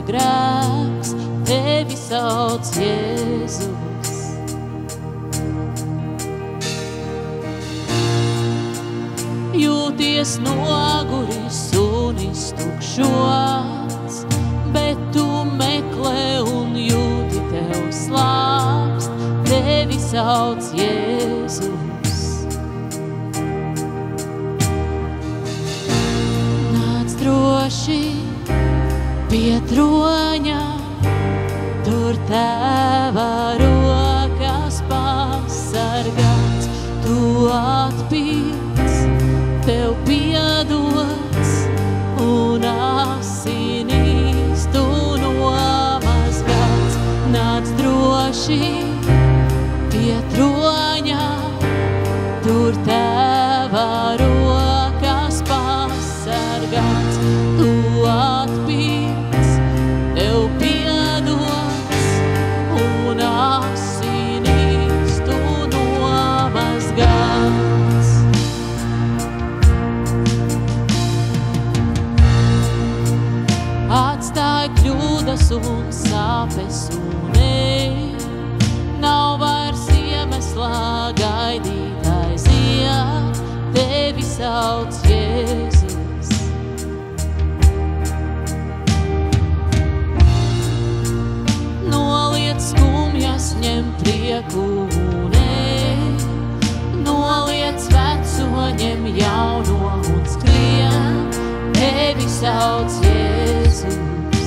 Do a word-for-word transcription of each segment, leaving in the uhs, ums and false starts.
grēks, tevi sauc Jēzus. Jūties noguris un iztukšots, bet tu meklē un jūti tev slāpst, tevi sauc Jēzus. Droši pie troņa, tur tēva rokas pasargāts, tu atpirkts, tev piedots, un asinīs tu nomazgāts. Nāc droši pie troņa, tur tēva rokas pasargāts, tu atpirkts, tev piedots, un asinīs tu nomazgāts. Atstāj kļūdas un sāpes un ej, nav vairs iemesla gaidīt aiziet, tevi sauc Jēzus. Noliec skumjas, ņem prieku un ej, noliec veco, ņem jauno un skrien, tevi sauc Jēzus.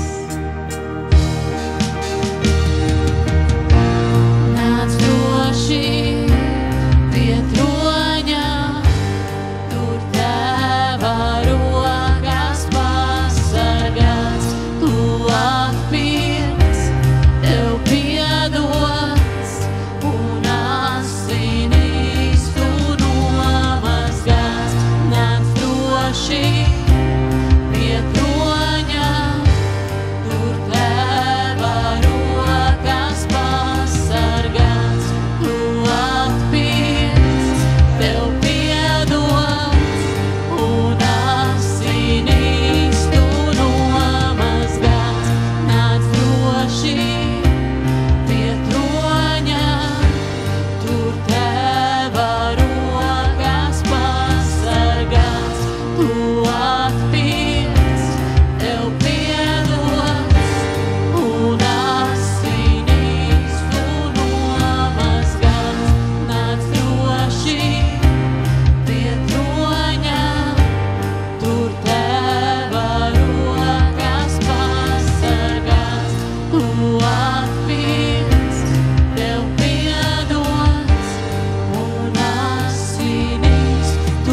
Nāc droši pie troņa, tur tēva rokas pasargāts, tu atpirkts, tev piedots, un asinīs tu nomazgāts. Nāc droši pie troņa, tur tēva rokas pasargāts, tu atpirkts, tev piedots, un asinīs tu nomazgāts. Nāc droši pie troņa, tur tēva rokas pasargāts, tu atpirkts, tev piedots, un asinīs tu nomazgāts. Nāc droši pie troņa, tur tēva rokas pasargāts, tu atpirkts, tev piedots, un asinīs tu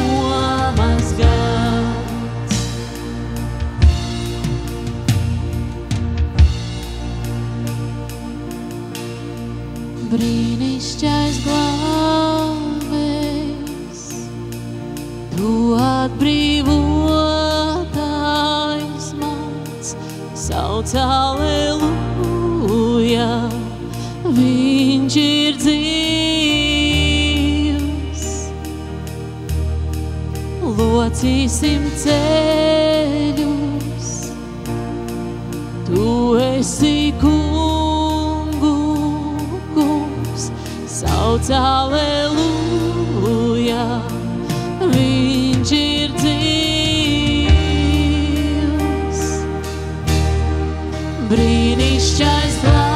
nomazgāts. Brīnišķais glābējs, tu atbrīvotājs mans, sauc Alleluja, viņš ir dzīvs. Locīsim ceļus, tu esi kungu kungs, sauc Alleluja, viņš ir dzīvs. Brīnišķais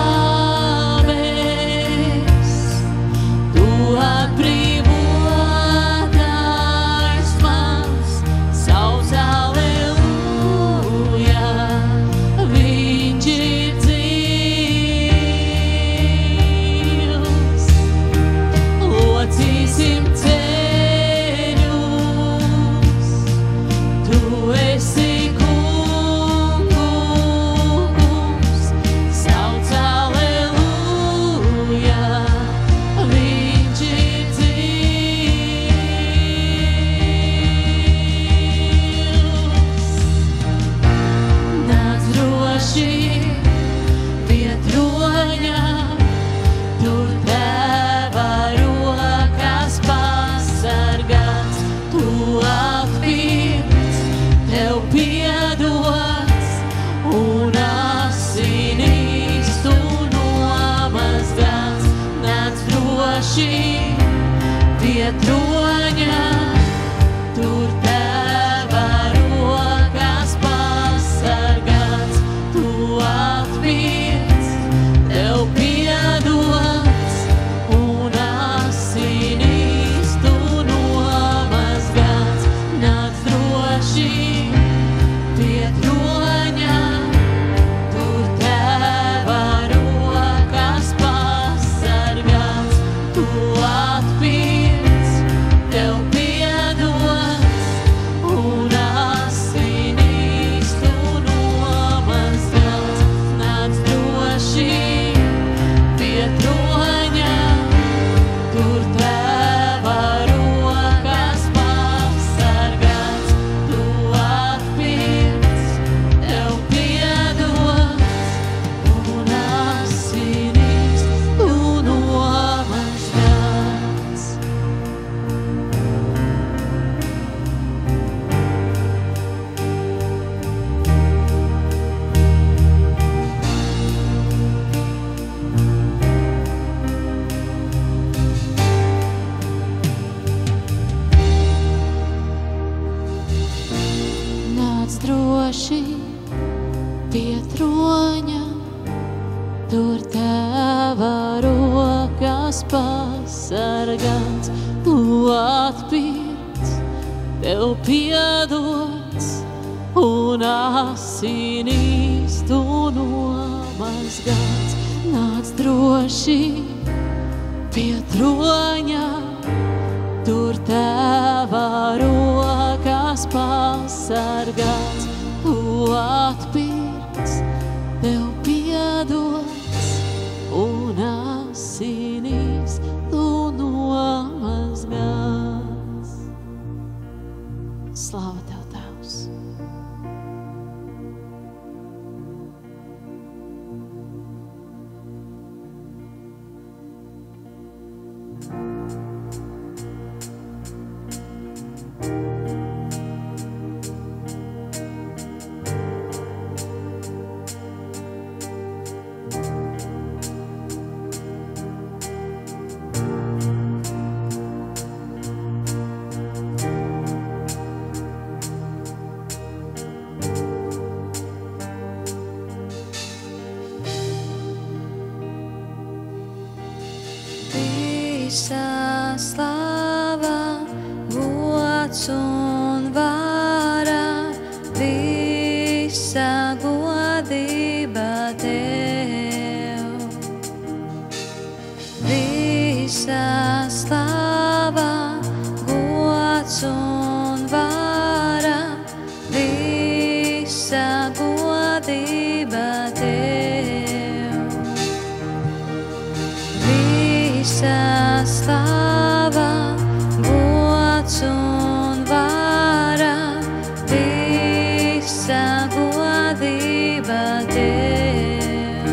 glābējs, tu atbrīvotājs mans, sauc Alleluja, viņš ir dzīvs. Locīsim ceļus, tu esi kungu kungs, sauc Alleluja, viņš ir dzīvs. Nāc droši pie troņa, tur tēva rokas pasargāts, tu atpirkts, tev piedots, un droši pie troņa, tur tava rokas pasargāts, tu atpirks, tev piedots, un asinīs tu nomazgāts. Nāc droši pie troņa, tur tava rokas pasargāts, tu atpirks, tev piedots, un asinīs tu nomazgāts. Nāc droši pie troņa, tur tava rokas pasargāts, tu atpirks, tev piedots, un asinīs tu nomazgāts. Nāc droši pie troņa, tur tava rokas pasargāts, tu atpirks, tev piedots, un asinīs tu nomazgāts. Nāc droši pie troņa, tur tava rokas pasargāts, tu atpirks, tev piedots, un asinīs tu nomazgāts. Slāva tev, Tēvs! Visa slava, gods un vara, visa godība tev. Visa slava, gods un vara, visa godība tev. Visa slava, gods un vara, visa godība tev.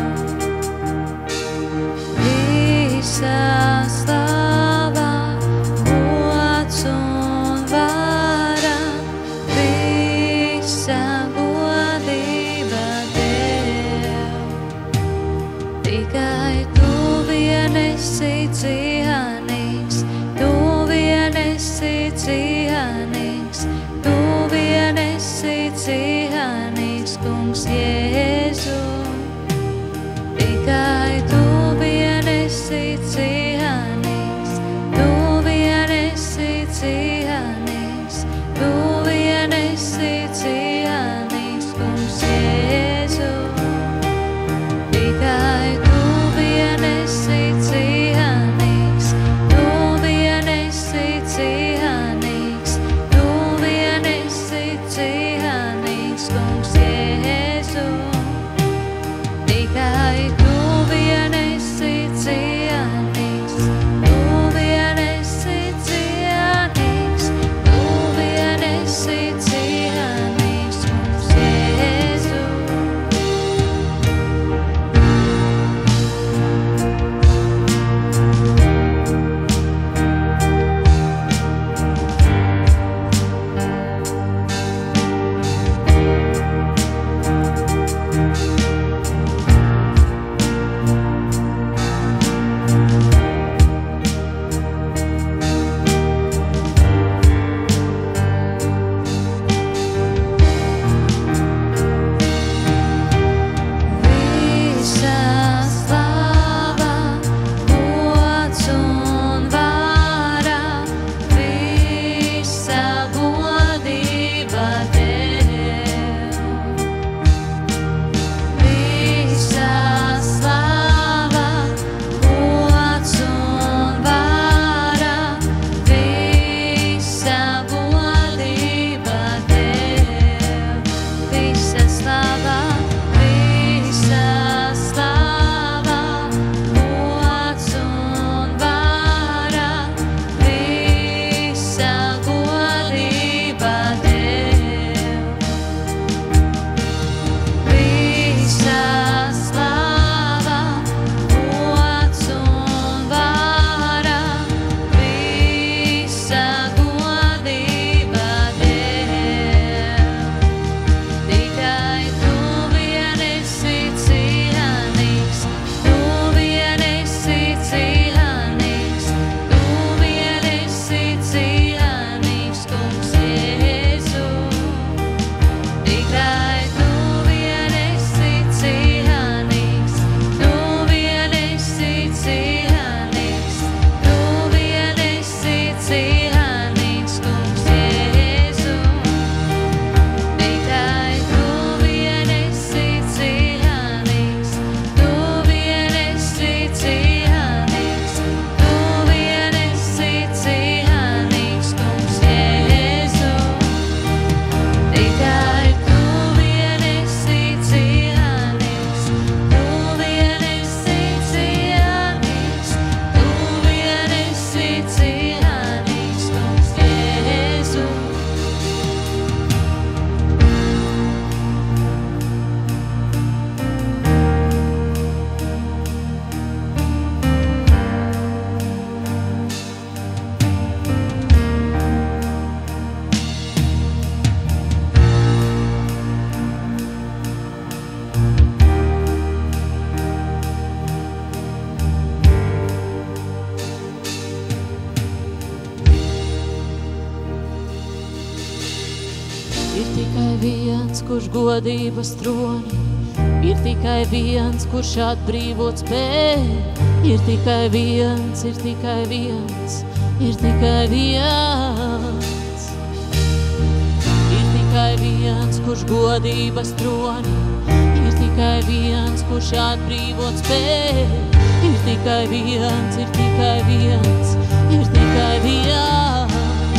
Visa slava, gods un vara, visa godība tev. Tikai tu vien esi cienīgs, tu vien esi cienīgs, tu vien esi cienīgs, Kungs Jēzu. Tikai tu vien esi cienīgs, tu vien esi cienīgs, tu vien esi cienīgs, Kungs Jēzu. Tikai tu vien esi cienīgs, tu vien esi cienīgs, tu vien esi cienīgs, Kungs Jēzu. kurš godības troni. Ir tikai viens, kurš atbrīvot spēj. Ir tikai viens, ir tikai viens, ir tikai viens. Ir tikai viens, kurš godības troni. Ir tikai viens, kurš atbrīvot spēj. Ir tikai viens, ir tikai viens, ir tikai viens.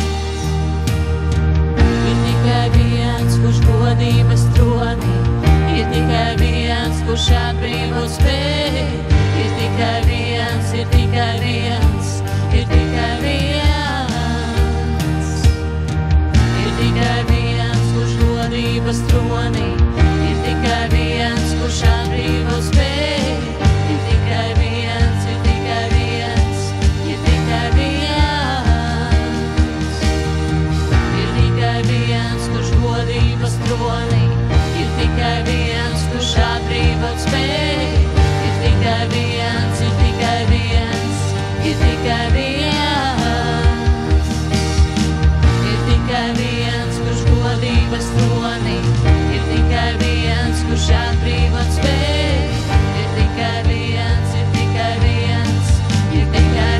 Ir tikai viens, kurš godības troni. Ir tikai viens, kurš atbrīvot spēj. Ir tikai viens, ir tikai viens, ir tikai viens. Ir tikai viens, kurš godības troni. Ir tikai viens, kurš atbrīvot spēj. Ir tikai viens, ir tikai viens, ir tikai viens. Ir tikai viens, kurš godības troni. Ir tikai viens, kurš atbrīvot spēj. Ir tikai viens, ir tikai viens, ir tikai viens. Ir tikai viens, kurš godības troni. Ir tikai viens, kurš atbrīvot spēj. Ir tikai viens, ir tikai viens, ir tikai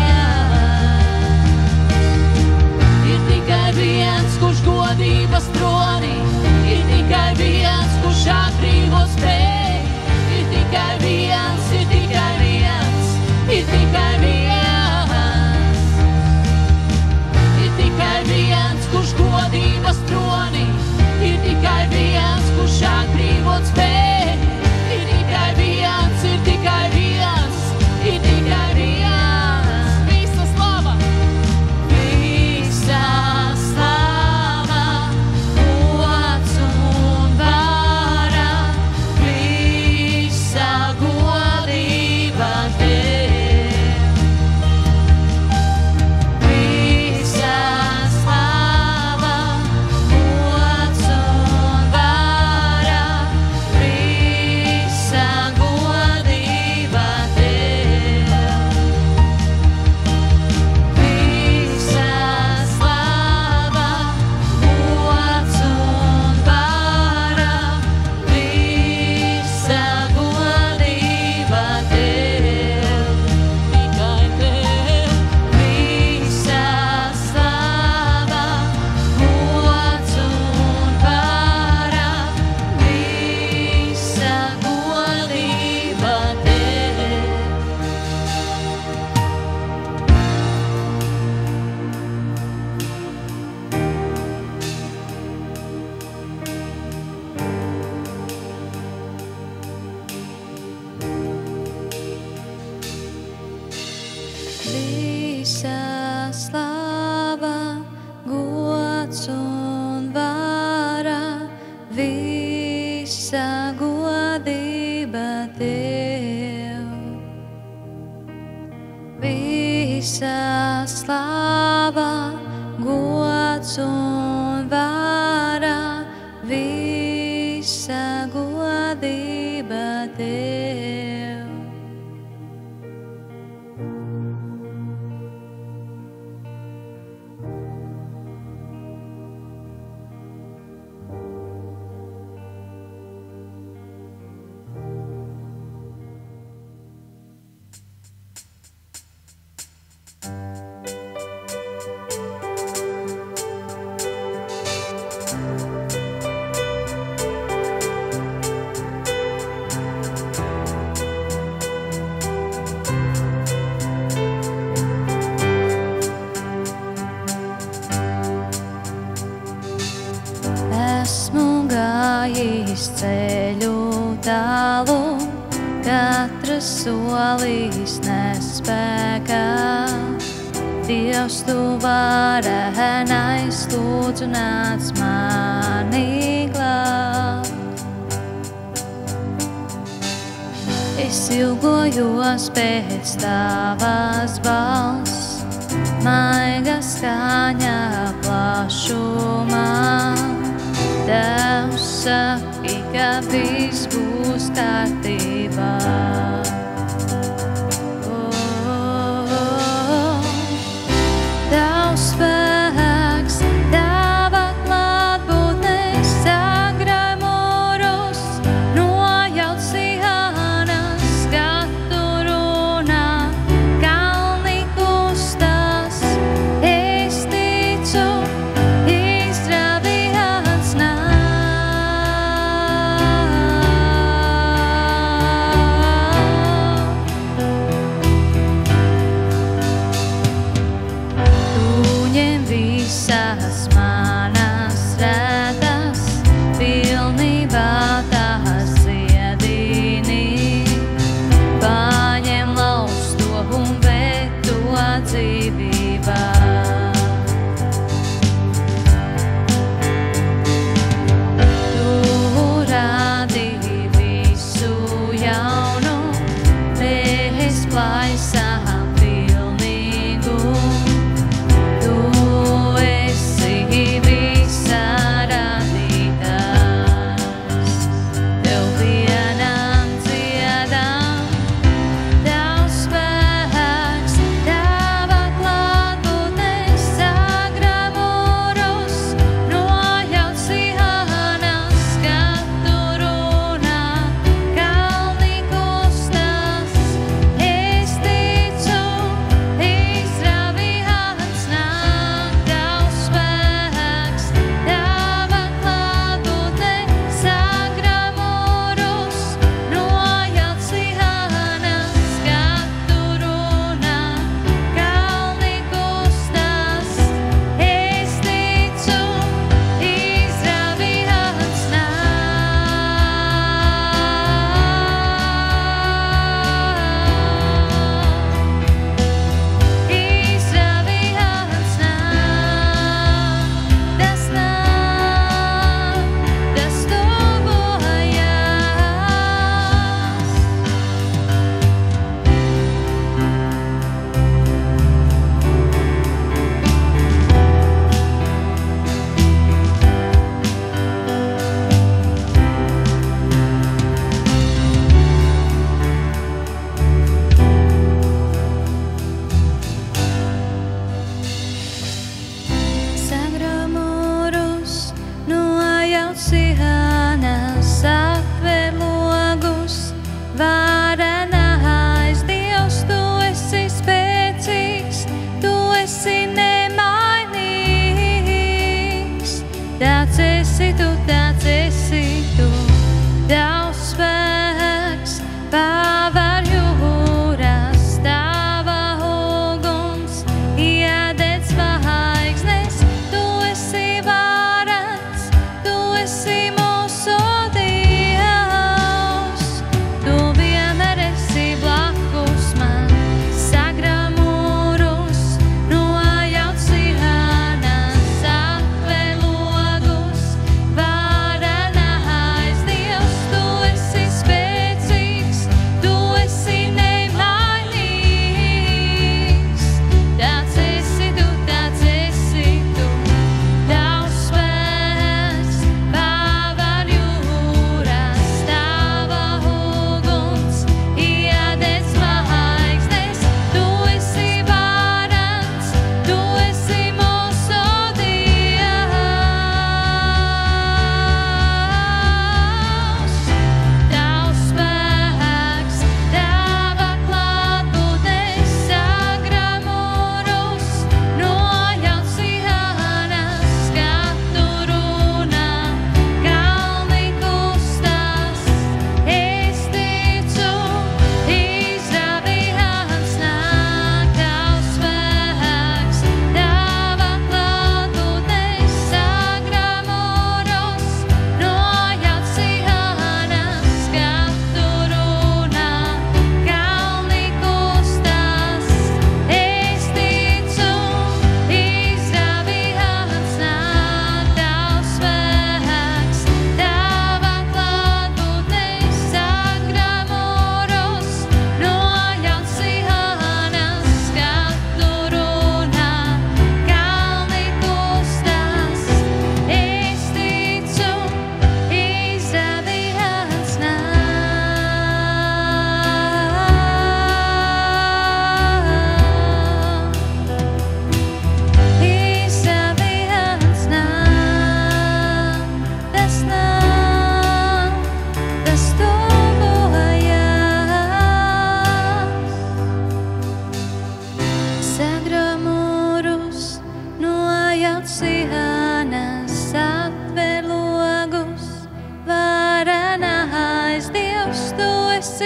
viens. Ir tikai viens, kurš godības troni. Ir tikai viens, kurš atbrīvot spēj. Ir tikai viens, ir tikai viens, ir tikai viens. Ir tikai viens, kurš godības troni. Ir tikai viens, kurš atbrīvot spēj. Ir tikai viens, ir tikai viens, ir tikai viens. Visa slava! Visa slava, gods un vara, visa godība Tev. Visa slava, gods un vara, visa godība Tev. Visa slava, gods un vara, visa godība Tev. Tikai Tev. Visa slava, gods un vara, visa godība Tev. Visa slava, gods un vara, visa godība Tev. Visa slava, gods un vara, visa godība Tev. Esmu gājis ceļu tālu, katrs solis nespēkā. Dievs, Tu varenais, lūdzu nāc mani glābt. Es ilgojos pēc Tavas balss, maiga skaņa plašumā. Tevs saki, ka viss būs kārtībā. Tavs spēks, Tava klātbūtne sagrauj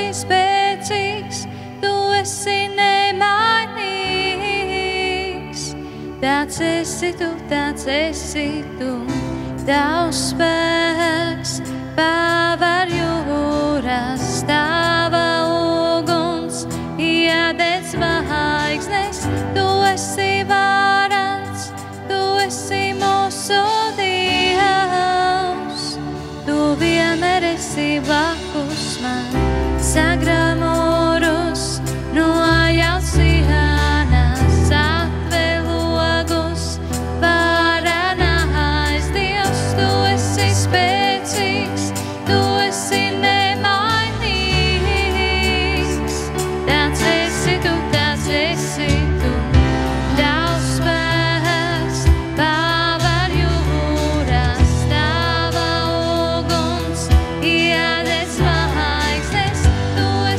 esi spēcīgs, tu esi nemainīgs. Tāds esi tu, tāds esi tu, tavs spēks paver jūras, tava uguns iededz zvaigznes. Tu esi varants, tu esi mūsu Dievs. Tu vienmēr esi blakus man, sagrāmurus nojauc sienas, atver logus, varenais Dievs. Tu esi spēcīgs, tu esi nemainīgs. Tāds esi tu, tāds esi tu, tavs spēks paver jūras, tava uguns iededz zvaigznes. Tu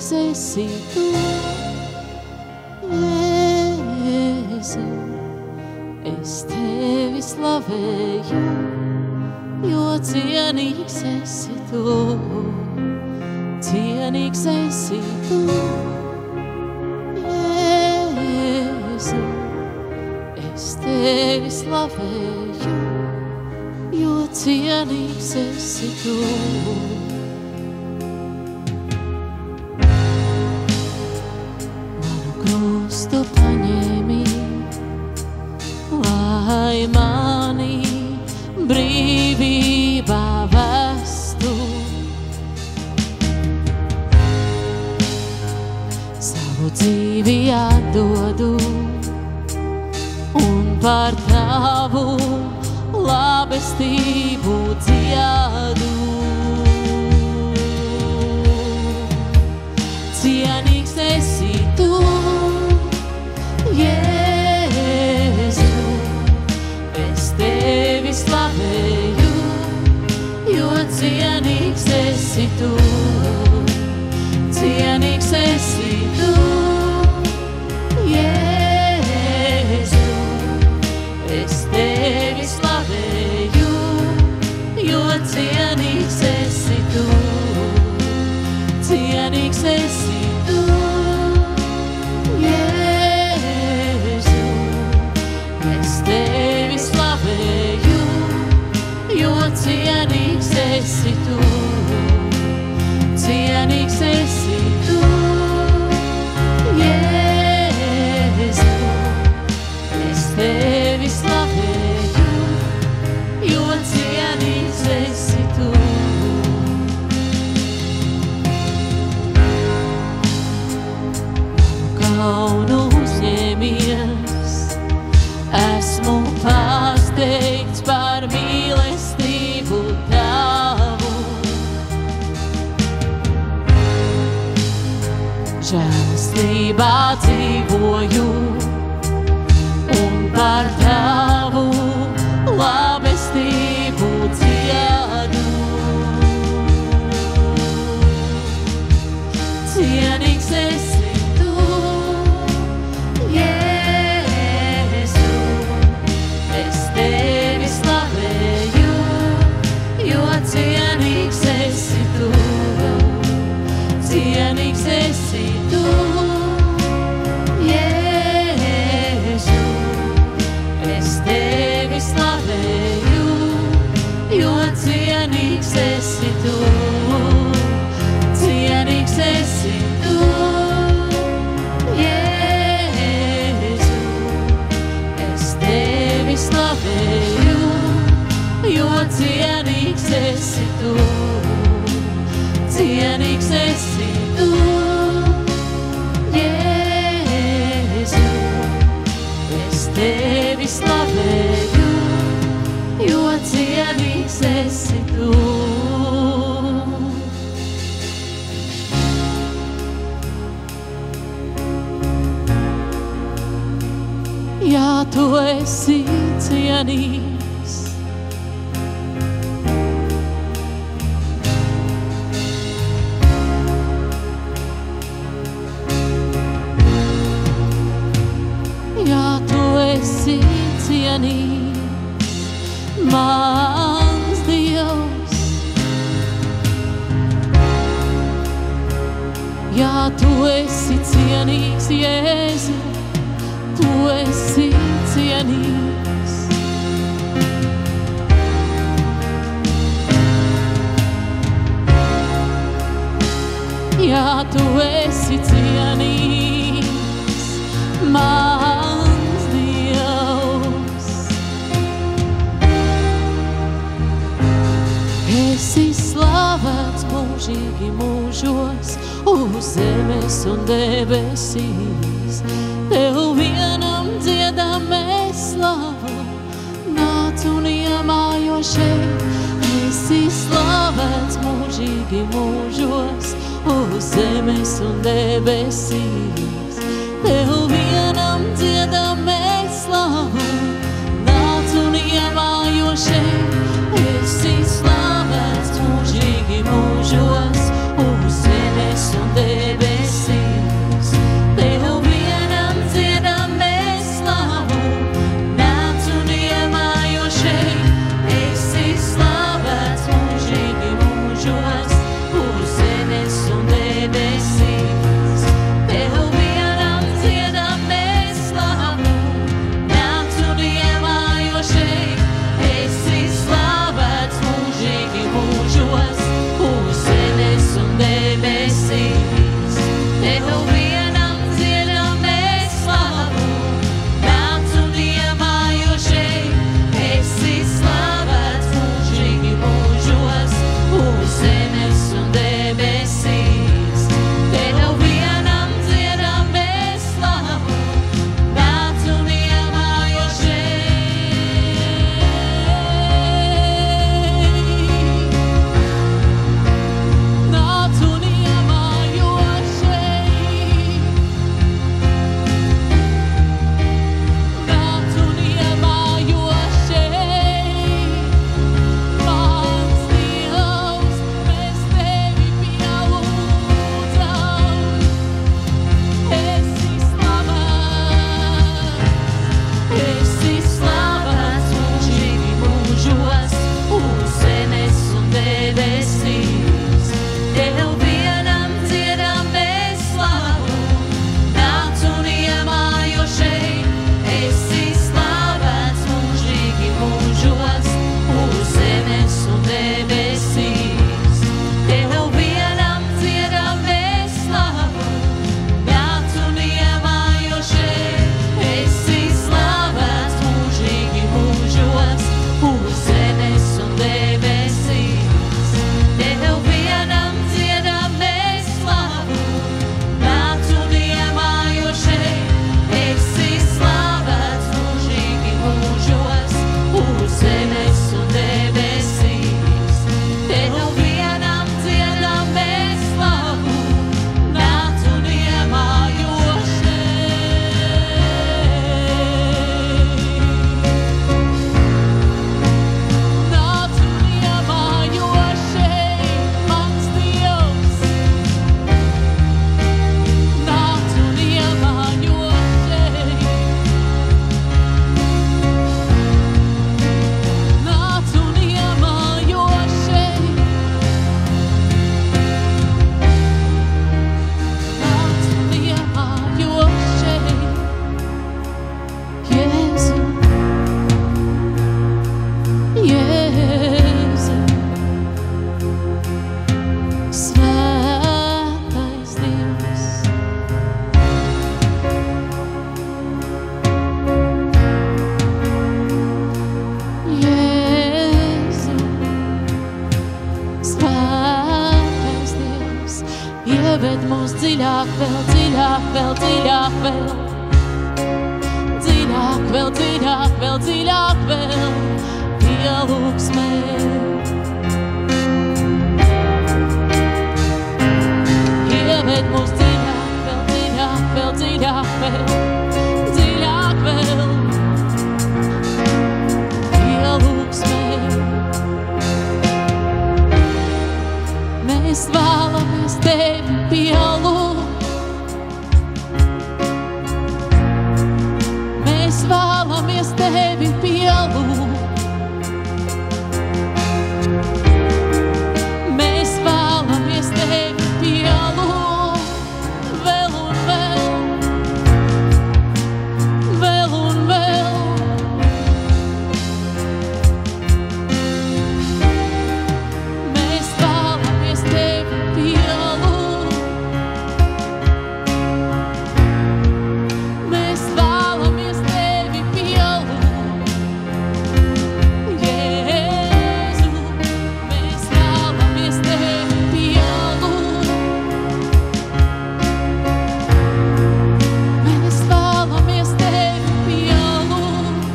cienīgs esi tu, Jēzu. Es tevi slavēju, jo cienīgs esi tu, cienīgs esi tu, Jēzu. Es tevi slavēju, jo cienīgs esi tu. Manu krustu paņēmi, lai mani brīvībā vestu. Savu dzīvi atdodu un par tavu labestību dziedu. Cienīgs esi tu, Jēzu. Es tevi slavēju, jo cienīgs esi tu, cienīgs esi tu, Jēzu. Es tevi slavēju, jo cienīgs esi tu, cienīgs esi tu, Jēzu. Es tevi slavēju, jo cienīgs esi tu, cienīgs esi tu, Jēzu. Es tevi slavēju, jo cienīgs esi tu. Kaunu uzņēmies, esmu pārsteigts par mīlestību tavu. Žēlastībā dzīvoju un par tavu labestību dziedu. Cienīgs esi tu, Jēzu. Es tevi slavēju, jo cienīgs esi tu, cienīgs esi tu, Jēzu. Es tevi slavēju, jo cienīgs esi tu, cienīgs esi tu, Jēzu. Es tevi slavēju, jo cienīgs esi tu, cienīgs esi tu, Jēzu. Es tevi slavēju, jo cienīgs esi tu. Jā, tu esi cienīgs, jā, tu esi cienīgs, mans Dievs. Jā, tu esi cienīgs, Jēzu, tu esi cienīgs. Jā, tu esi cienīgs, mans Dievs. Esi slavēts mūžīgi mūžos, uz zemes un debesīs. Tev vienam dziedam mēs slavu, nāc un iemājo šeit. Esi slavēts mūžīgi mūžos, uz zemes un debesīs. Tev vienam dziedam mēs slavu, nāc un iemājo šeit. Esi slavēts mūžīgi mūžos, uz zemes un debesīs. dziļāk, vēl dziļāk, vēl dziļāk, vēl dziļāk, vēl dziļāk, vēl dziļāk, vēl pielūgsmē. Ieved mūs dziļāk, vēl dziļāk, vēl dziļāk, vēl dziļāk, vēl pielūgsmē. Mēs vēlamies tevi pielūgt. Mēs vēlamies tevi pielūgt. Mēs vēlamies tevi pielūgt. Vēl un vēl, vēl un vēl. Mēs vēlamies tevi pielūgt. Mēs vēlamies tevi pielūgt. Jēzu, mēs vēlamies tevi pielūgt. Mēs vēlamies tevi pielūgt.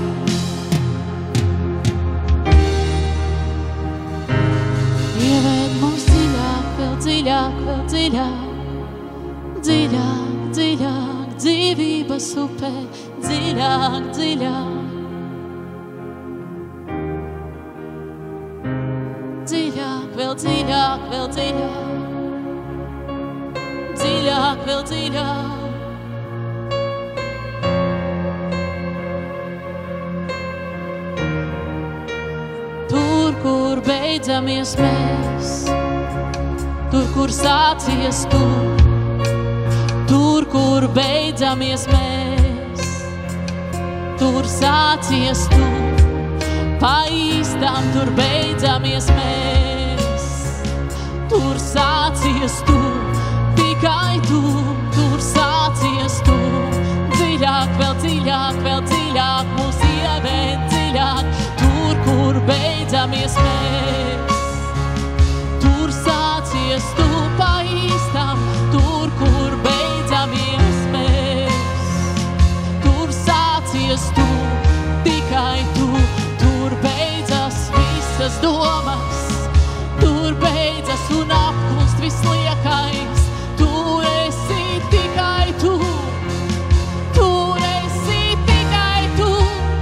Ieved mūs dziļāk, vēl dziļāk, vēl dziļāk, dziļāk, dziļāk, dzīvības upē, dziļāk, dziļāk. Dziļāk, vēl dziļāk, vēl dziļāk, dziļāk, vēl dziļāk. Tur, kur beidzamies mēs, tur, kur sācies tu, tur, kur beidzamies mēs, tur sācies tu, pa īstam tur beidzamies mēs, tur sācies tu, tikai tu, tur sācies tu, dziļāk, vēl dziļāk, vēl dziļāk, mūs ieved dziļāk, tur, kur beidzamies mēs, tur sācies tu, pa īstam, tur, kur beidzamies mēs, tur sācies tu, tikai tu, tur beidzas visas domas, tur beidzas un apklust visliekais, tur esi tikai tu, tur esi tikai tu.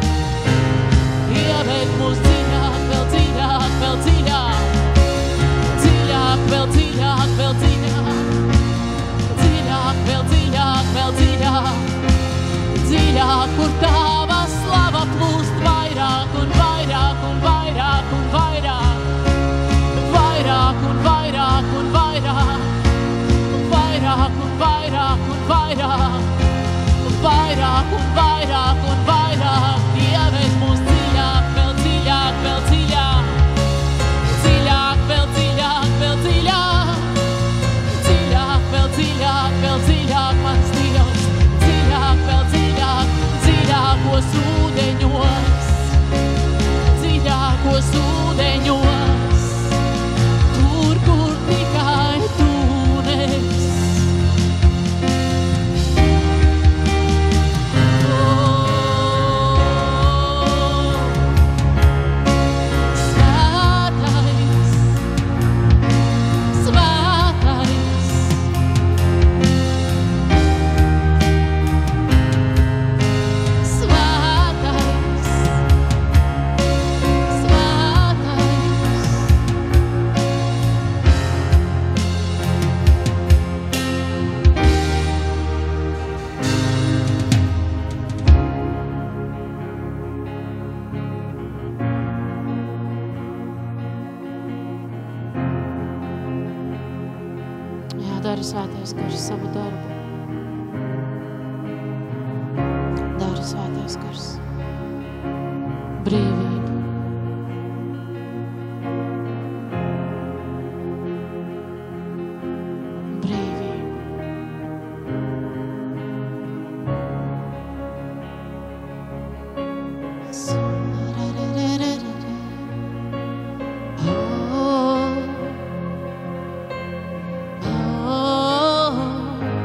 Ieved mūs dziļāk, vēl dziļāk, vēl dziļāk, dziļāk, vēl dziļāk, vēl dziļāk, dziļāk, vēl dziļāk, vēl dziļāk, dziļāk, kur tava slava plūst vairāk un vairāk un vairāk un vairāk, vairāk un vairāk un vairāk, vairāk un vairāk un vairāk, vairāk un vairāk un vairāk. Ieved mūs dziļāk, vēl dziļāk, vēl dziļāk, dziļāk, vēl dziļāk, vēl dziļāk, dziļāk, vēl dziļāk, vēl dziļāk, mans Dievs, dziļāk, vēl dziļāk, dziļākos ūdeņos, dziļākos ūdeņos, tur, kur tikai tu nes. Dari svētais gars savu darbu. Dari svētais gars. Brīvību. Brīvību. Oh, oh,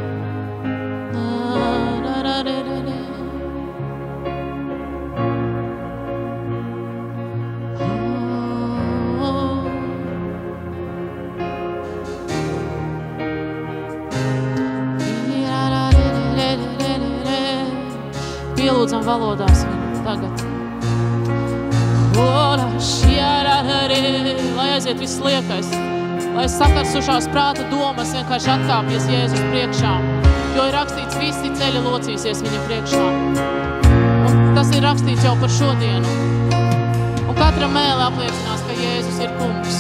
pielūdzam valodās viņu tagad. Ora, šiararare, lai aiziet viss liekais, lai sakarsušās prāta domas vienkārši atkāpjas Jēzus priekšā, jo ir rakstīts, visi ceļi locīsies viņa priekšā. Un tas ir rakstīts jau par šodienu. Un katra mēle apliecinās, ka Jēzus ir kungs.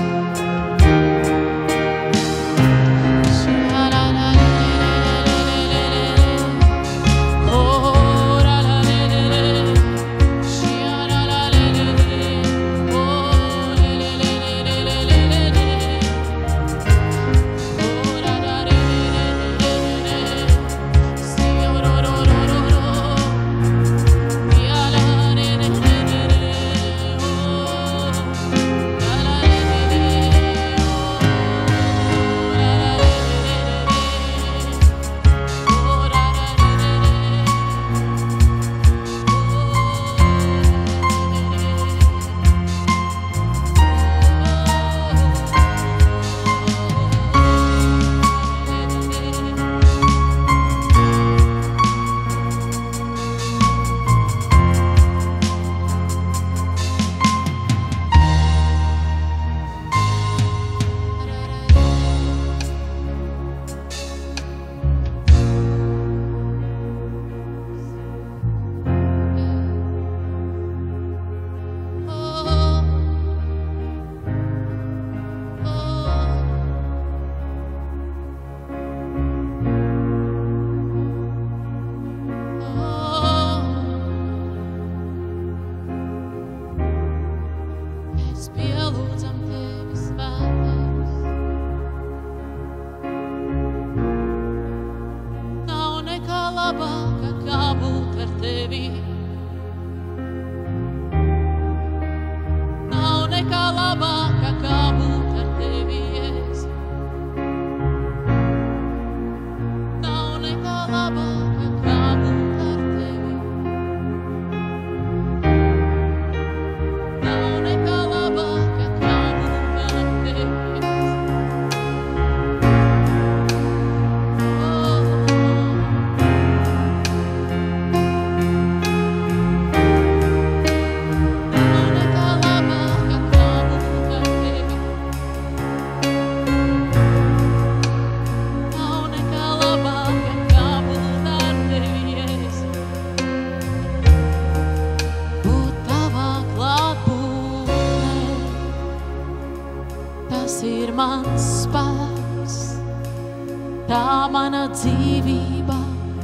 Dzīvība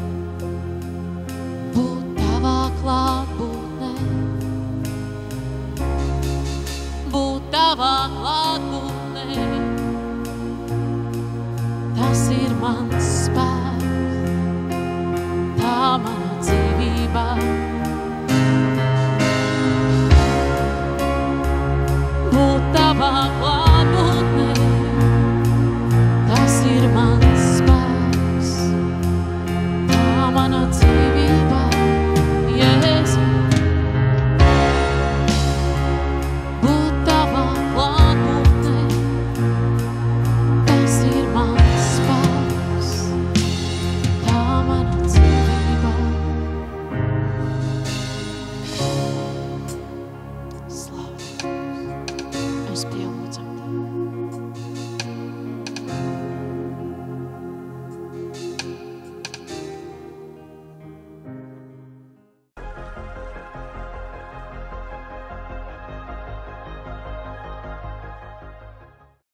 būt tavā klātbūtnē, būt tavā klātbūtnē, tas ir mans spēks, tā mana dzīvība. Būt tavā klātbūtnē,